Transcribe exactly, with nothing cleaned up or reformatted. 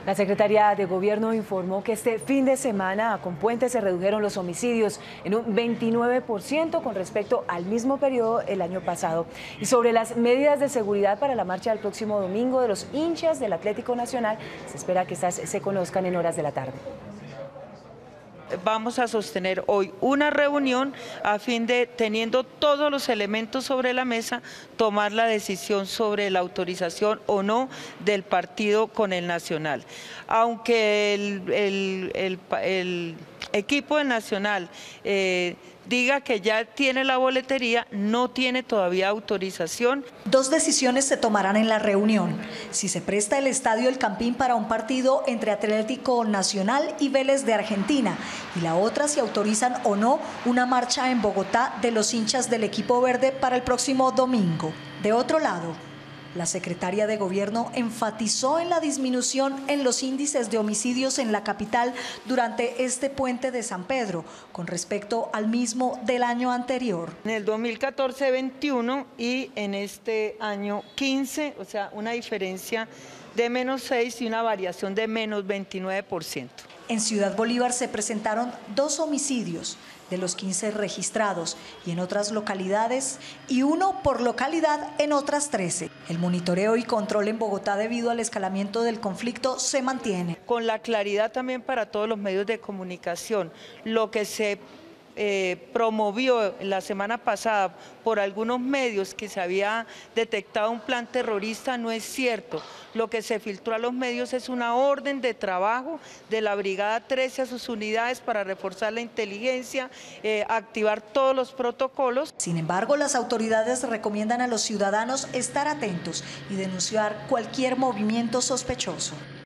La Secretaría de Gobierno informó que este fin de semana con Puente se redujeron los homicidios en un veintinueve por ciento con respecto al mismo periodo el año pasado. Y sobre las medidas de seguridad para la marcha del próximo domingo de los hinchas del Atlético Nacional, se espera que estas se conozcan en horas de la tarde. Vamos a sostener hoy una reunión a fin de, teniendo todos los elementos sobre la mesa, tomar la decisión sobre la autorización o no del partido con el Nacional. Aunque el, el, el, el equipo del Nacional eh, diga que ya tiene la boletería, no tiene todavía autorización. Dos decisiones se tomarán en la reunión: si se presta el estadio El Campín para un partido entre Atlético Nacional y Vélez de Argentina, y la otra si autorizan o no una marcha en Bogotá de los hinchas del equipo verde para el próximo domingo. De otro lado, la secretaria de Gobierno enfatizó en la disminución en los índices de homicidios en la capital durante este puente de San Pedro, con respecto al mismo del año anterior. En el dos mil catorce, veintiuno y en este año quince, o sea, una diferencia de menos seis y una variación de menos veintinueve por ciento. En Ciudad Bolívar se presentaron dos homicidios de los quince registrados y en otras localidades, y uno por localidad en otras trece. El monitoreo y control en Bogotá debido al escalamiento del conflicto se mantiene. Con la claridad también para todos los medios de comunicación, lo que se Eh, promovió la semana pasada por algunos medios que se había detectado un plan terrorista no es cierto. Lo que se filtró a los medios es una orden de trabajo de la Brigada trece a sus unidades para reforzar la inteligencia, eh, activar todos los protocolos. Sin embargo, las autoridades recomiendan a los ciudadanos estar atentos y denunciar cualquier movimiento sospechoso.